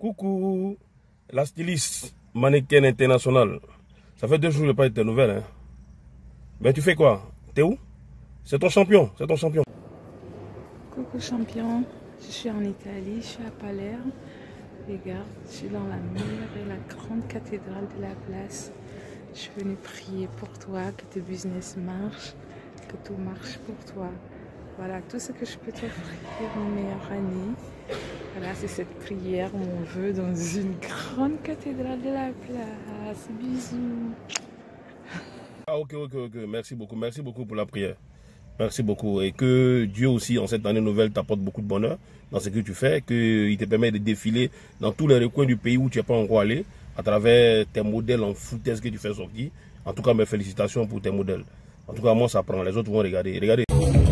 Coucou, la styliste mannequin internationale. Ça fait 2 jours que je n'ai pas eu de nouvelles. Hein. Ben tu fais quoi? T'es où? C'est ton champion, c'est ton champion. Coucou champion, je suis en Italie, je suis à Palerme. Regarde, je suis dans la meilleure et la grande cathédrale de la place. Je suis venue prier pour toi, que tes business marchent, que tout marche pour toi. Voilà, tout ce que je peux t'offrir, une meilleure année. Voilà, c'est cette prière, mon vœu, dans une grande cathédrale de la place. Bisous. Ah ok, merci beaucoup pour la prière. Merci beaucoup. Et que Dieu aussi, en cette année nouvelle, t'apporte beaucoup de bonheur dans ce que tu fais, qu'il te permet de défiler dans tous les recoins du pays où tu n'es pas encore allé, à travers tes modèles en foutaise que tu fais sortir. En tout cas, mes félicitations pour tes modèles. En tout cas, moi, ça prend. Les autres vont regarder. Regardez.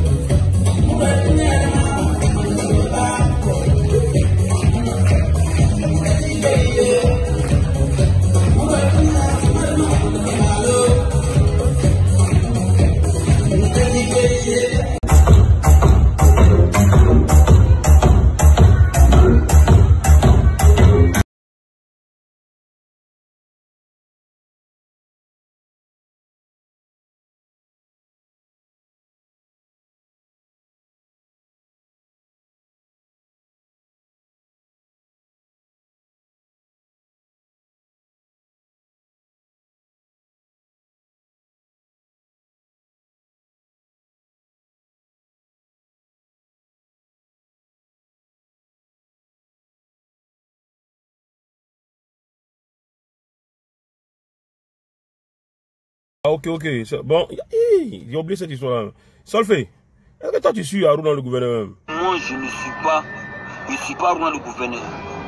Ah ok, bon, j'ai oublié cette histoire-là. Solfé, est-ce que toi tu suis Haruna le gouverneur? Moi je ne suis pas Haruna le gouverneur.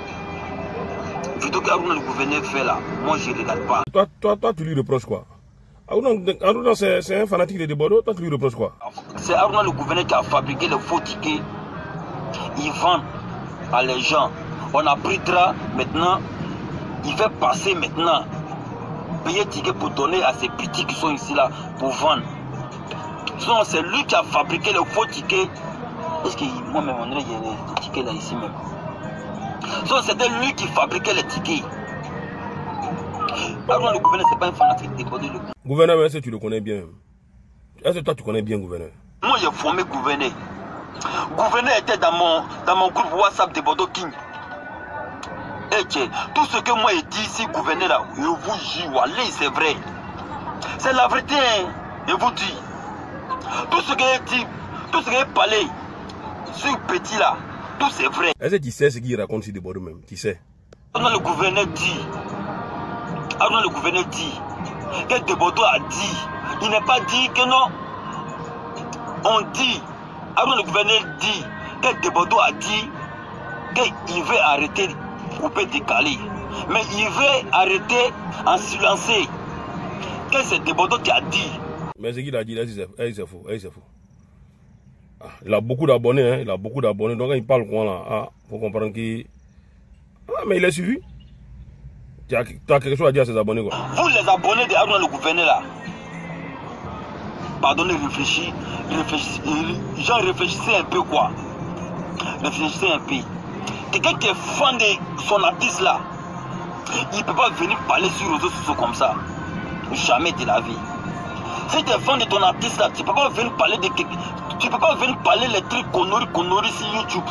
Plutôt qu'Haruna le gouverneur fait là, moi je ne regarde pas. Toi tu lui reproches quoi? Haruna c'est un fanatique de Bordeaux, toi tu lui reproches quoi? C'est Haruna le gouverneur qui a fabriqué le faux ticket. Il vend à les gens. On a pris drap, maintenant, il fait passer maintenant. Payer ticket pour donner à ces petits qui sont ici là pour vendre. C'est lui qui a fabriqué le faux ticket. Est-ce que moi-même on dirait qu'il y a des tickets là ici même. C'était lui qui fabriquait les tickets. Alors le gouverneur c'est pas un fanatique de Bordeaux. Gouverneur, est-ce que tu le connais bien? Est-ce que toi tu connais bien gouverneur? Moi j'ai formé gouverneur. Gouverneur était dans mon groupe WhatsApp de Bordeaux King. Et tout ce que moi j'ai dit ici, gouverneur là, je vous jure, allez, c'est vrai. C'est la vérité, hein, je vous dis. Tout ce que j'ai dit, tout ce que j'ai parlé, ce petit là, tout c'est vrai. Est-ce que tu sais ce qu'il raconte ici de Bordeaux même? Tu sais? Alors le gouverneur dit que de Bordeaux a dit, il n'est pas dit que non. On dit, alors le gouverneur dit que de Bordeaux a dit qu'il veut arrêter couper décalé. Mais il veut arrêter en silencé. Qu'est-ce que c'est de Bordeaux qui a dit? Mais ce qu'il a dit là, c'est faux. Ah, il a beaucoup d'abonnés, hein, donc quand il parle quoi là, faut comprendre qu'il... Ah, mais il est suivi. Tu as quelque chose à dire à ses abonnés quoi? Vous les abonnés de Haruna le gouverneur là, pardonnez, réfléchissez un peu quoi. Réfléchissez un peu. Quelqu'un qui est fan de son artiste là, il ne peut pas venir parler sur les réseaux sociaux comme ça. Jamais de la vie. Si tu es fan de ton artiste là, tu ne peux pas venir parler de quelqu'un. Tu ne peux pas venir parler les trucs conneries sur YouTube.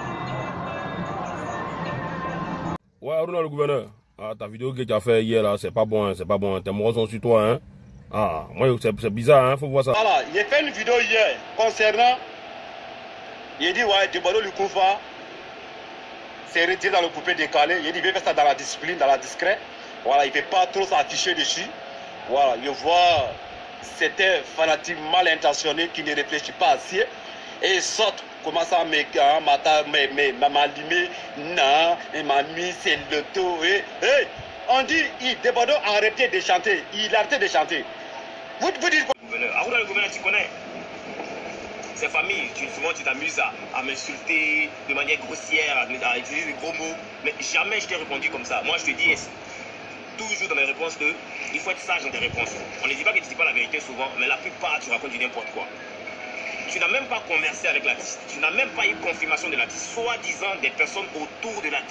Ouais, Haruna le gouverneur. Ah, ta vidéo que tu as fait hier là, c'est pas bon, hein, c'est pas bon. Tes moraux sont sur toi, hein. Ah, moi c'est bizarre, hein, faut voir ça. Voilà, j'ai fait une vidéo hier concernant. Il dit ouais, de Bordeaux le Koufa. C'est retiré dans le coupé décalé. Il dit, il veut faire ça dans la discipline, dans la discret. Voilà, il ne fait pas trop s'afficher dessus. Voilà, je vois certains fanatiques mal intentionnés qui ne réfléchissent pas assez. Et ils sortent, commencent à m'allumer. Non, et m'a mis, c'est le dos. On dit, de Bordeaux a arrêté de chanter. Il a arrêté de chanter. Vous dites quoi? Haruna le gouverneur, tu connais? Ces familles, souvent tu t'amuses à m'insulter de manière grossière, à utiliser des gros mots, mais jamais je t'ai répondu comme ça. Moi je te dis toujours dans mes réponses qu'il faut être sage dans tes réponses. On ne dit pas que tu ne dis pas la vérité souvent, mais la plupart tu racontes du n'importe quoi. Tu n'as même pas conversé avec l'artiste, tu n'as même pas eu confirmation de l'artiste, soi-disant des personnes autour de l'artiste.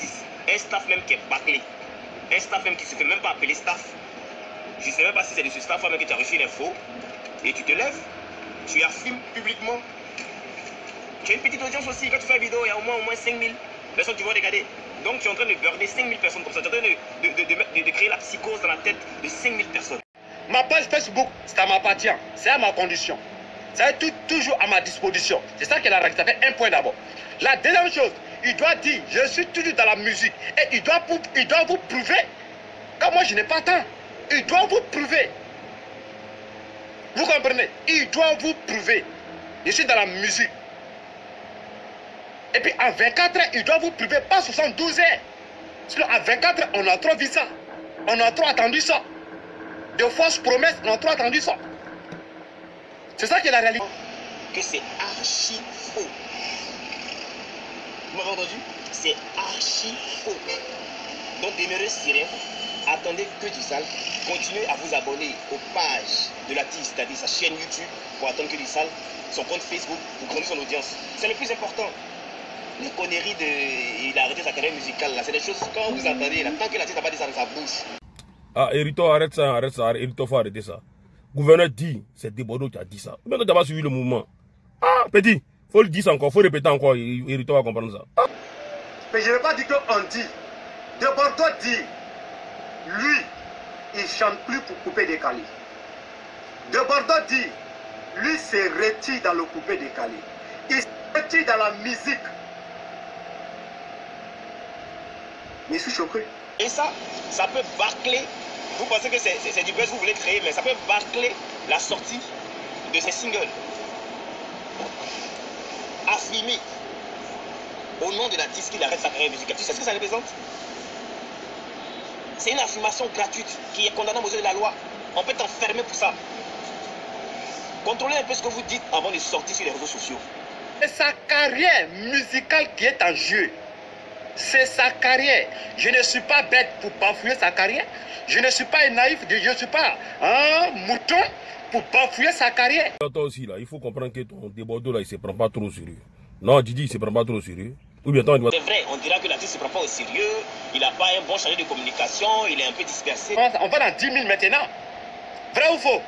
Un staff même qui est bâclé. Un staff même qui ne se fait même pas appeler staff. Je ne sais même pas si c'est de ce staff même que tu as reçu l'info. Et tu te lèves, tu affirmes publiquement. Tu as une petite audience aussi. Quand tu fais une vidéo, il y a au moins 5000 personnes qui vont regarder. Donc tu es en train de burner 5000 personnes comme ça. Tu es en train de créer la psychose dans la tête de 5000 personnes. Ma page Facebook, ça m'appartient. C'est à ma condition. Ça est toujours à ma disposition. C'est ça qu'elle a réalisé. Ça fait un point d'abord. La deuxième chose, il doit dire, je suis toujours dans la musique. Et il doit vous prouver. Quand moi je n'ai pas temps, il doit vous prouver. Vous comprenez? Il doit vous prouver. Je suis dans la musique. Et puis en 24 heures, il doit vous prouver, pas 72 heures. Sinon en 24 heures, on a trop vu ça. On a trop attendu ça. De fausses promesses, on a trop attendu ça. C'est ça qui est la réalité. Que c'est archi faux. Vous m'avez entendu? C'est archi faux. Donc demeurez sérieux. Attendez que du sale. Continuez à vous abonner aux pages de l'artiste, c'est-à-dire sa chaîne YouTube, pour attendre que du sale, son compte Facebook, pour grandir son audience. C'est le plus important. Les conneries il a arrêté sa carrière musicale là, c'est des choses quand vous attendez là, tant que l'artiste n'a pas dit ça dans sa bouche. Ah, Hérito, arrête ça, Hérito, faut arrêter ça. Gouverneur dit, c'est Desbordeaux qui a dit ça. Mais tu n'as pas suivi le mouvement. Ah, petit, faut le dire encore, faut répéter encore, Hérito va comprendre ça. Ah. Mais je ne vais pas dire qu'on dit. Desbordeaux dit, lui, il ne chante plus pour couper décalé. Desbordeaux dit, lui se retire dans le coupé décalé. Il se retire dans la musique. Mais je suis choqué. Et ça peut bâcler. Vous pensez que c'est du buzz que vous voulez créer, mais ça peut bâcler la sortie de ces singles. Affirmer au nom de l'artiste qu'il arrête sa carrière musicale. Tu sais ce que ça représente? C'est une affirmation gratuite qui est condamnable aux yeux de la loi. On peut t'enfermer pour ça. Contrôlez un peu ce que vous dites avant de sortir sur les réseaux sociaux. C'est sa carrière musicale qui est en jeu. C'est sa carrière. Je ne suis pas bête pour bafouer sa carrière. Je ne suis pas un naïf. Je ne suis pas un mouton pour bafouer sa carrière. Toi aussi, là, il faut comprendre que ton Desbordeaux, là, il ne se prend pas trop au sérieux. Non, Didi, il ne se prend pas trop au sérieux. Ou bien, toi, c'est vrai, on dira que l'artiste ne se prend pas au sérieux. Il n'a pas un bon chargé de communication. Il est un peu dispersé. On va dans 10 000 maintenant. Vrai ou faux?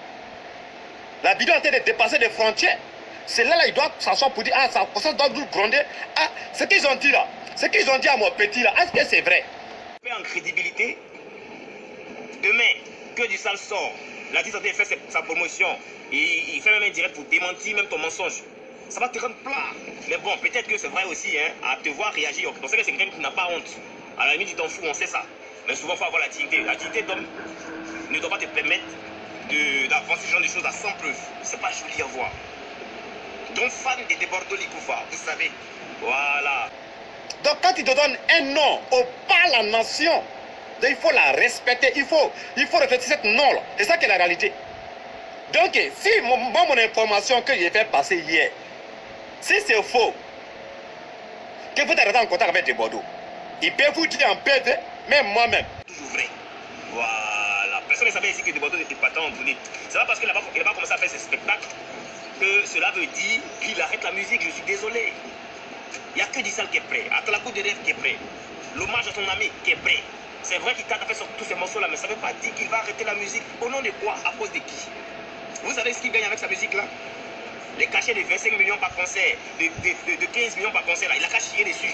La vidéo est en train de dépasser des frontières. C'est là, il doit s'asseoir pour dire, ah, ça doit nous gronder. Ah, ce qu'ils ont dit là, ce qu'ils ont dit à mon petit là, est-ce que c'est vrai? En crédibilité, demain, que du sale sort, l'artiste a fait sa promotion, et il fait même un direct pour démentir même ton mensonge. Ça va te rendre plat. Mais bon, peut-être que c'est vrai aussi, hein, à te voir réagir. On sait que c'est quelqu'un qui n'a pas honte. À la limite, tu t'en fous, on sait ça. Mais souvent, il faut avoir la dignité. La dignité d'homme ne doit pas te permettre d'avancer ce genre de choses à sans preuve. C'est pas joli à voir. Donc, fan de Desbordeaux Likoufa, vous savez. Voilà. Donc, quand il te donne un nom au pas la nation, il faut la respecter. Il faut respecter cette nom-là. C'est ça qui est la réalité. Donc, si mon information que j'ai fait passer hier, si c'est faux, que vous êtes en contact avec Desbordeaux, il peut vous dire en PV, même moi-même. Toujours vrai. Voilà. Personne ne savait ici que Desbordeaux n'était pas tant entouré. C'est pas parce qu'il n'a pas commencé à faire ses spectacles que cela veut dire qu'il arrête la musique. Je suis désolé. Il n'y a que du sale qui est prêt. Atalakou de rêve qui est prêt. L'hommage à son ami qui est prêt. C'est vrai qu'il t'a fait sur tous ces morceaux-là, mais ça ne veut pas dire qu'il va arrêter la musique. Au nom de quoi? À cause de qui? Vous savez ce qu'il gagne avec sa musique-là? Les cachets de 25 millions par concert, de 15 millions par concert, là, il a qu'à chier dessus.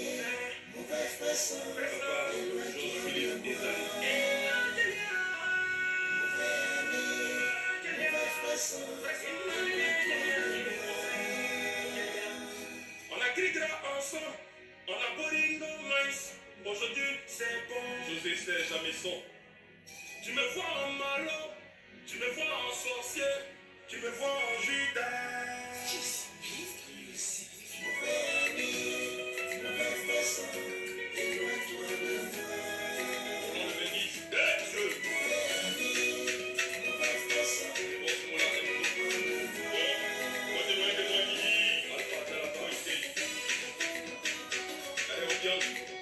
On a criera ensemble, on a Boringo Minds. Aujourd'hui, c'est bon. José Serge à maison. Tu me vois en malo, tu me vois en sorcier, tu me vois en Judas. Young.